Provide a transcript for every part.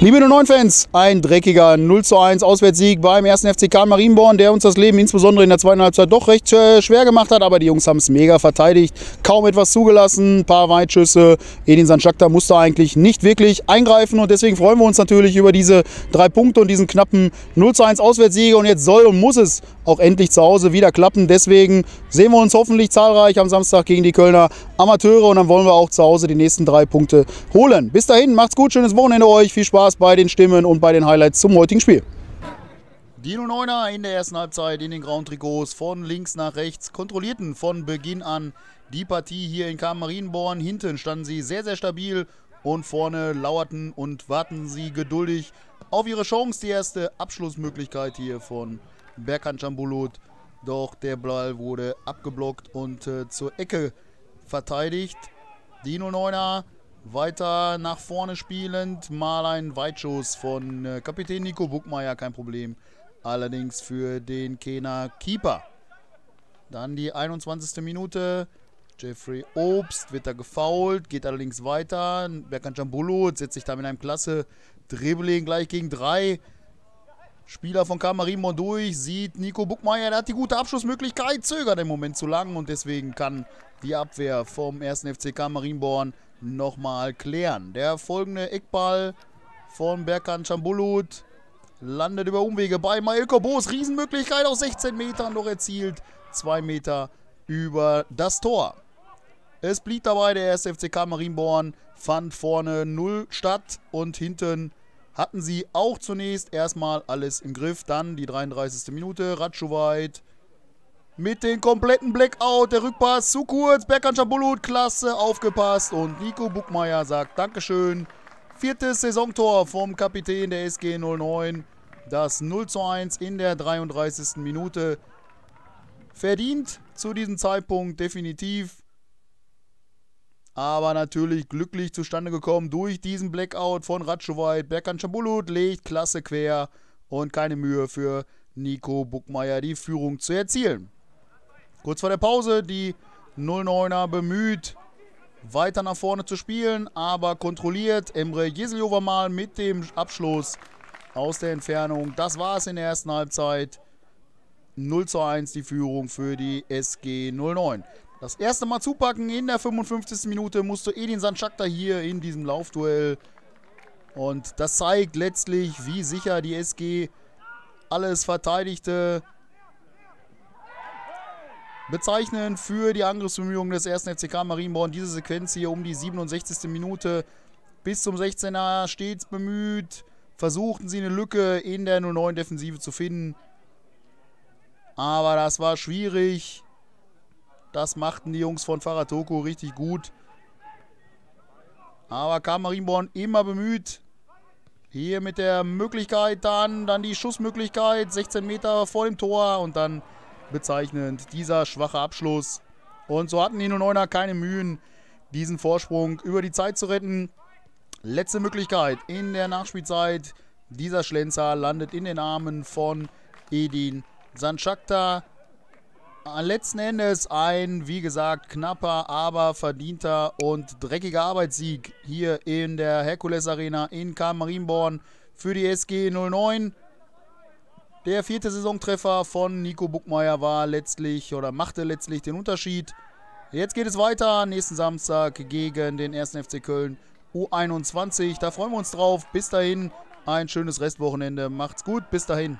Liebe 09-Fans, ein dreckiger 0:1 Auswärtssieg beim 1. FC Kahn Marienborn, der uns das Leben insbesondere in der zweiten Halbzeit doch recht schwer gemacht hat. Aber die Jungs haben es mega verteidigt, kaum etwas zugelassen, ein paar Weitschüsse. Edin Sanschakta musste eigentlich nicht wirklich eingreifen und deswegen freuen wir uns natürlich über diese 3 Punkte und diesen knappen 0:1 Auswärtssieg. Und jetzt soll und muss es auch endlich zu Hause wieder klappen. Deswegen sehen wir uns hoffentlich zahlreich am Samstag gegen die Kölner Amateure und dann wollen wir auch zu Hause die nächsten 3 Punkte holen. Bis dahin, macht's gut, schönes Wochenende euch, viel Spaß bei den Stimmen und bei den Highlights zum heutigen Spiel. Die 09er in der ersten Halbzeit in den grauen Trikots von links nach rechts kontrollierten von Beginn an die Partie hier in Kahn Marienborn. Hinten standen sie sehr, sehr stabil und vorne lauerten und warten sie geduldig auf ihre Chance. Die erste Abschlussmöglichkeit hier von Berkan Canbulut. Doch der Ball wurde abgeblockt und zur Ecke verteidigt. Die 09er weiter nach vorne spielend, mal ein Weitschuss von Kapitän Nico Buckmeier, kein Problem. Allerdings für den Kehner Keeper. Dann die 21. Minute. Jeffrey Obst wird da gefoult, geht allerdings weiter. Berkan Canbulut setzt sich da mit einem klasse Dribbling gleich gegen 3 Spieler von Kahn Marienborn durch. Sieht Nico Buckmeier, der hat die gute Abschlussmöglichkeit, zögert im Moment zu lang und deswegen kann die Abwehr vom 1. FC Kahn Marienborn nochmal klären. Der folgende Eckball von Berkan Canbulut landet über Umwege bei Maelko Boos. Riesenmöglichkeit aus 16 Metern, doch erzielt 2 Meter über das Tor. Es blieb dabei, der 1. FC Kahn Marienborn fand vorne 0 statt und hinten hatten sie auch zunächst erstmal alles im Griff. Dann die 33. Minute, Ratschowait mit dem kompletten Blackout, der Rückpass zu kurz, Berkan Canbulut, klasse, aufgepasst und Nico Buckmeier sagt Dankeschön. 4. Saisontor vom Kapitän der SG 09, das 0:1 in der 33. Minute. Verdient zu diesem Zeitpunkt definitiv, aber natürlich glücklich zustande gekommen durch diesen Blackout von Ratschowait. Berkan Canbulut legt klasse quer und keine Mühe für Nico Buckmeier, die Führung zu erzielen. Kurz vor der Pause die 09er bemüht, weiter nach vorne zu spielen, aber kontrolliert. Emre Jeseljova mal mit dem Abschluss aus der Entfernung. Das war es in der ersten Halbzeit. 0:1 die Führung für die SG 09. Das erste Mal zupacken in der 55. Minute musste Edin Sanschakta hier in diesem Laufduell. Und das zeigt letztlich, wie sicher die SG alles verteidigte. Bezeichnend für die Angriffsbemühungen des 1. FC Kahn Marienborn diese Sequenz hier um die 67. Minute bis zum 16er stets bemüht. Versuchten sie eine Lücke in der 09-Defensive zu finden. Aber das war schwierig. Das machten die Jungs von Faratoko richtig gut. Aber Kahn Marienborn immer bemüht. Hier mit der Möglichkeit dann die Schussmöglichkeit. 16 Meter vor dem Tor und dann bezeichnend dieser schwache Abschluss. Und so hatten die 09er keine Mühen, diesen Vorsprung über die Zeit zu retten. Letzte Möglichkeit in der Nachspielzeit. Dieser Schlenzer landet in den Armen von Edin Sanschakta. Letzten Endes ein, wie gesagt, knapper, aber verdienter und dreckiger Arbeitssieg hier in der Herkules Arena in Kahn Marienborn für die SG 09. Der 4. Saisontreffer von Nico Buckmeier machte letztlich den Unterschied. Jetzt geht es weiter, nächsten Samstag gegen den 1. FC Köln U21. Da freuen wir uns drauf. Bis dahin ein schönes Restwochenende. Macht's gut, bis dahin.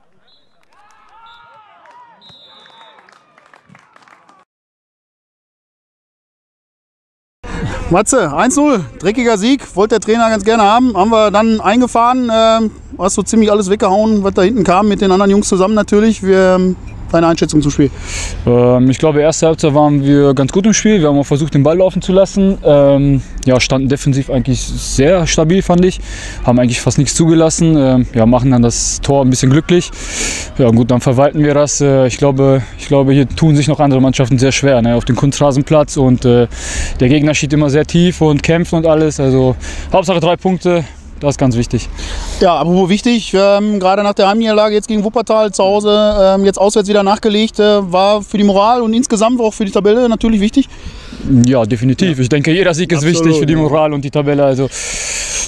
Matze, 1:0, dreckiger Sieg, wollte der Trainer ganz gerne haben, haben wir dann eingefahren, hast so ziemlich alles weggehauen, was da hinten kam, mit den anderen Jungs zusammen natürlich. Deine Einschätzung zum Spiel? Ich glaube, erste Halbzeit waren wir ganz gut im Spiel. Wir haben auch versucht, den Ball laufen zu lassen. Standen defensiv eigentlich sehr stabil, fand ich. Haben eigentlich fast nichts zugelassen. Machen dann das Tor ein bisschen glücklich. Ja gut, dann verwalten wir das. Ich glaube, hier tun sich noch andere Mannschaften sehr schwer, ne, auf dem Kunstrasenplatz. Und der Gegner steht immer sehr tief und kämpft und alles. Also Hauptsache 3 Punkte. Das ist ganz wichtig. Ja, apropos wichtig, gerade nach der Heimniederlage jetzt gegen Wuppertal zu Hause, jetzt auswärts wieder nachgelegt, war für die Moral und insgesamt auch für die Tabelle natürlich wichtig. Ja, definitiv. Ich denke, jeder Sieg ist wichtig für die Moral und die Tabelle. Also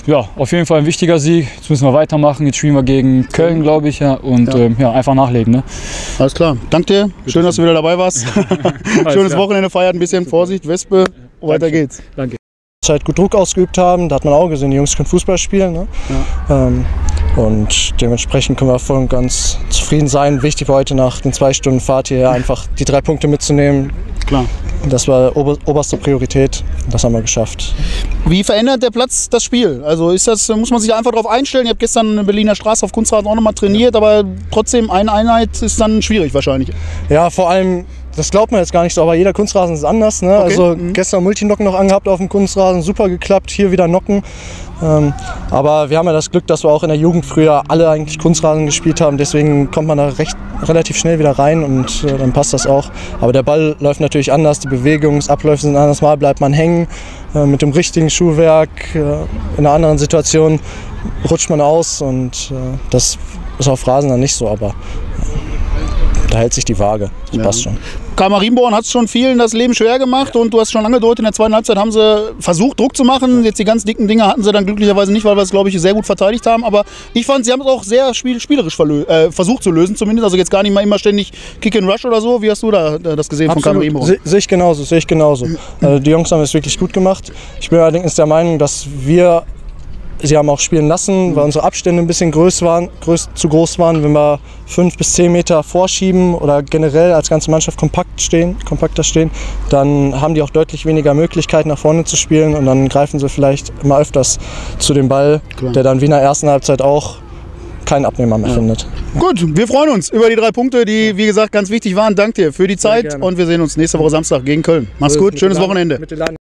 ja, auf jeden Fall ein wichtiger Sieg. Jetzt müssen wir weitermachen. Jetzt spielen wir gegen Köln, glaube ich. Ja. Und ja, einfach nachlegen. Ne? Alles klar. Danke dir. Schön, dass du wieder dabei warst. Schönes Wochenende feiert, ein bisschen Vorsicht, Wespe. Weiter geht's. Danke. Halt gut Druck ausgeübt haben, da hat man auch gesehen, die Jungs können Fußball spielen. Ne? Ja. Und dementsprechend können wir voll und ganz zufrieden sein. Wichtig war heute nach den 2 Stunden Fahrt hier einfach die 3 Punkte mitzunehmen. Klar. Das war oberste Priorität. Das haben wir geschafft. Wie verändert der Platz das Spiel? Also muss man sich einfach darauf einstellen? Ihr habt gestern in der Berliner Straße auf Kunstrasen auch nochmal trainiert, aber trotzdem eine Einheit ist dann schwierig wahrscheinlich. Ja, vor allem, das glaubt man jetzt gar nicht so, aber jeder Kunstrasen ist anders. Ne? Okay. Also gestern Multinocken noch angehabt auf dem Kunstrasen, super geklappt, hier wieder Nocken. Aber wir haben ja das Glück, dass wir auch in der Jugend früher alle eigentlich Kunstrasen gespielt haben. Deswegen kommt man da relativ schnell wieder rein und dann passt das auch. Aber der Ball läuft natürlich anders, die Bewegungsabläufe sind anders. Mal bleibt man hängen mit dem richtigen Schuhwerk. In einer anderen Situation rutscht man aus und das ist auf Rasen dann nicht so. Aber da hält sich die Waage, das passt schon. Karl Marienborn hat es schon vielen das Leben schwer gemacht und du hast schon angedeutet, in der zweiten Halbzeit haben sie versucht, Druck zu machen. Jetzt die ganz dicken Dinge hatten sie dann glücklicherweise nicht, weil wir es, glaube ich, sehr gut verteidigt haben. Aber ich fand, sie haben es auch sehr spielerisch versucht zu lösen zumindest. Also jetzt gar nicht mal immer ständig Kick and Rush oder so. Wie hast du das gesehen von Karl Marienborn? Sehe ich genauso. Die Jungs haben es wirklich gut gemacht. Ich bin allerdings der Meinung, dass sie haben auch spielen lassen, weil unsere Abstände ein bisschen zu groß waren. Wenn wir 5 bis 10 Meter vorschieben oder generell als ganze Mannschaft kompakter stehen, dann haben die auch deutlich weniger Möglichkeiten nach vorne zu spielen und dann greifen sie vielleicht immer öfters zu dem Ball, der dann wie in der ersten Halbzeit auch keinen Abnehmer mehr findet. Gut, wir freuen uns über die 3 Punkte, die wie gesagt ganz wichtig waren. Danke dir für die Zeit und wir sehen uns nächste Woche Samstag gegen Köln. Mach's gut, schönes Wochenende.